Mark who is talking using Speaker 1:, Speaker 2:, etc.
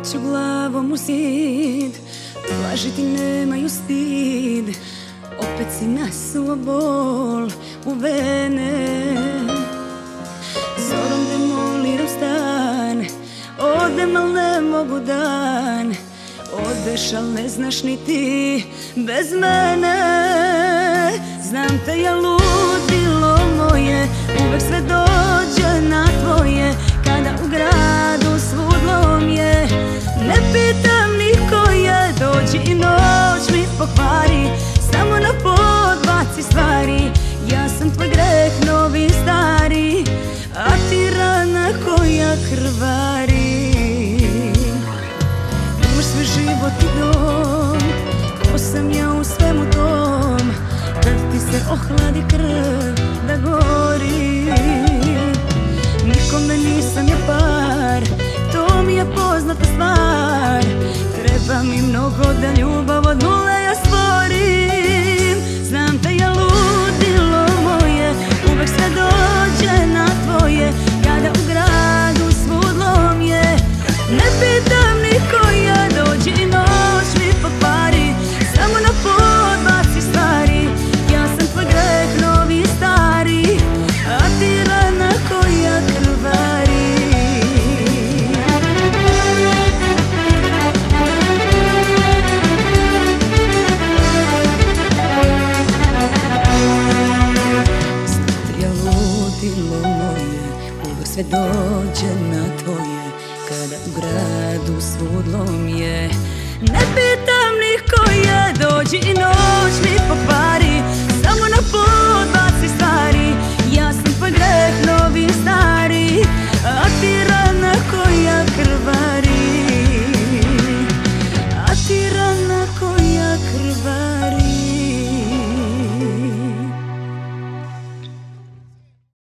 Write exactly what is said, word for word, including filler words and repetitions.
Speaker 1: ću glavom u zid, lažiti nemaju stid. Opet si nasuo bol u vene. Zorom demoliram stan, odem al ne mogu dan. Odeš al ne znaš ni ti bez mene. Znam te ja ludilo moje, uvek sve dođe na tvoje. Kada u gradu svud lom je, ne pitam niko je. Dođi i noć mi pokvari, samo na podbaci stvari. Ja sam tvoj greh novi stari, a ti rana koja krvari. Imaš svoj život i dom, ko sam ja u svemu tom. Kad ti se ohladi krv da gori, nikome nisam ja par, to mi je poznata stvar. Treba mi mnogo da ljubav od nule ja stvorim. Znam te ja ludilo moje, uvek sve dođe na tvoje. Kada u gradu svud lom je, ne pitam niko ja. Dođi i noć mi pokvari, samo na podbaci stvari. Ja sam tvoj greh novi stari, a ti rana koja krvari. Sve dođe na tvoje, kada u gradu svud lom je. Ne pitam niko je, dođi i noć mi pokvari.